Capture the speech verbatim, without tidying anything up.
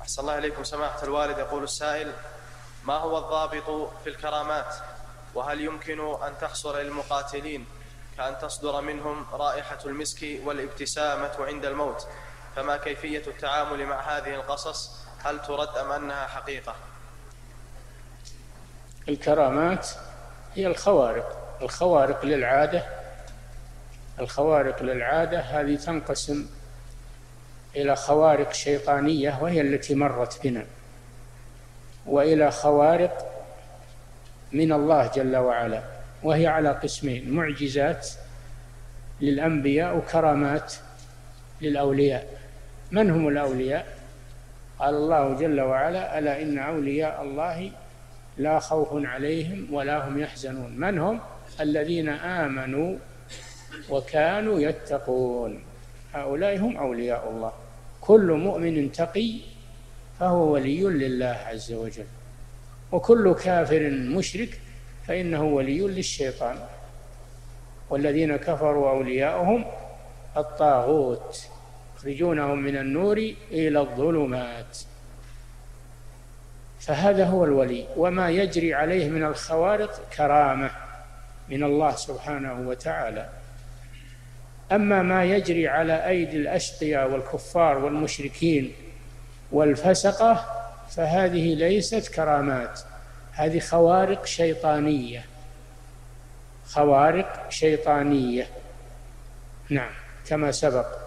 أحسن الله إليكم سماحة الوالد. يقول السائل: ما هو الضابط في الكرامات؟ وهل يمكن أن تحصل للمقاتلين كأن تصدر منهم رائحة المسك والابتسامة عند الموت؟ فما كيفية التعامل مع هذه القصص؟ هل ترد أم أنها حقيقة؟ الكرامات هي الخوارق الخوارق للعادة الخوارق للعادة هذه تنقسم إلى خوارق شيطانية وهي التي مرت بنا، وإلى خوارق من الله جل وعلا وهي على قسمين: معجزات للأنبياء وكرامات للأولياء. من هم الأولياء؟ قال الله جل وعلا: ألا إن أولياء الله لا خوف عليهم ولا هم يحزنون. من هم؟ الذين آمنوا وكانوا يتقون، هؤلاء هم أولياء الله. كل مؤمن تقي فهو ولي لله عز وجل، وكل كافر مشرك فإنه ولي للشيطان. والذين كفروا أولياؤهم الطاغوت يخرجونهم من النور إلى الظلمات. فهذا هو الولي، وما يجري عليه من الخوارق كرامة من الله سبحانه وتعالى. أما ما يجري على أيدي الأشقياء والكفار والمشركين والفسقة فهذه ليست كرامات، هذه خوارق شيطانية خوارق شيطانية نعم، كما سبق.